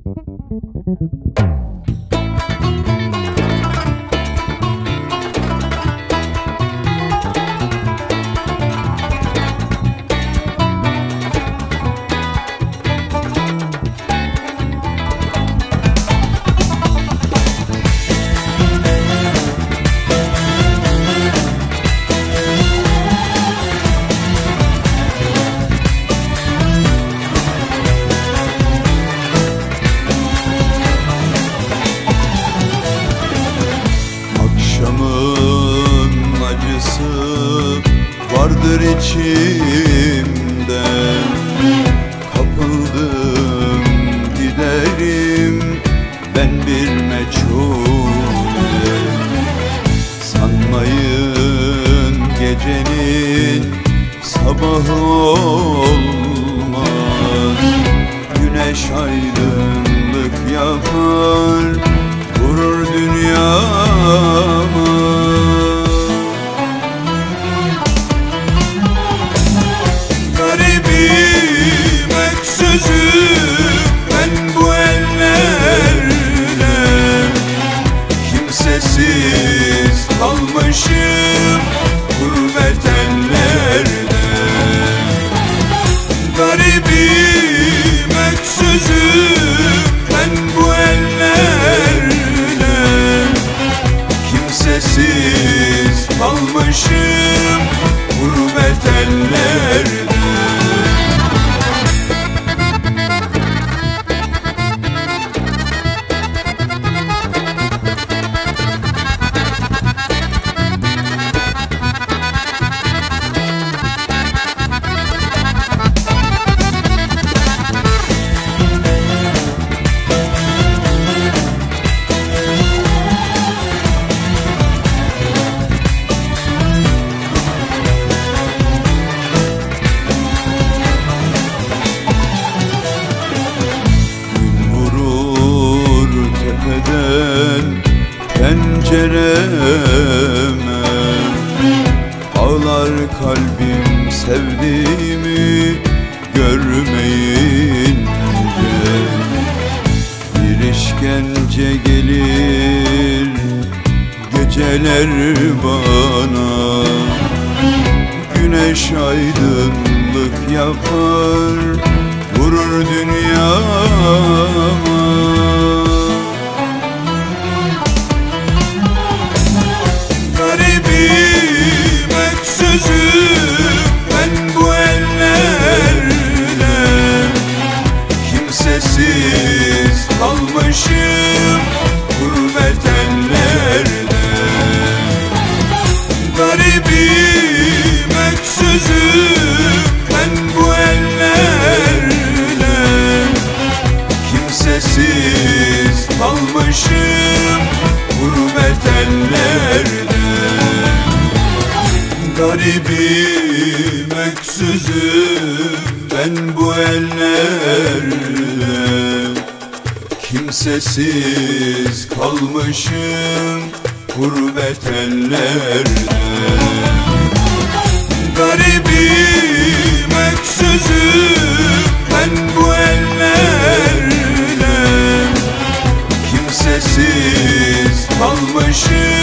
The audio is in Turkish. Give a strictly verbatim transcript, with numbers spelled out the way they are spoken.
Vardır içimde, kapıldım giderim ben bir meçhule. Sanmayın gecenin sabahı olmaz, güneş aydınlık yapar, vurur dünyama. Garibim, öksüzüm ben bu ellerle, kimsesiz kalmışım gurbet ellerde. Garibim, öksüzüm ben bu ellerle, kimsesiz kalmışım gurbet ellerde. Pencereme ağlar kalbim sevdiğimi görmeyince. Bir işkence gelir geceler bana, güneş aydınlık yapar, vurur dünyama. Garibim, öksüzüm ben bu ellerle, kimsesiz kalmışım gurbet ellerde. Garibim, öksüzüm ben bu ellerle, kimsesiz kalmışım gurbet ellerde. Garibim, öksüzüm ben bu ellerle, kimsesiz kalmışım gurbet ellerde. Garibim, öksüzüm ben bu ellerle, kimsesiz kalmışım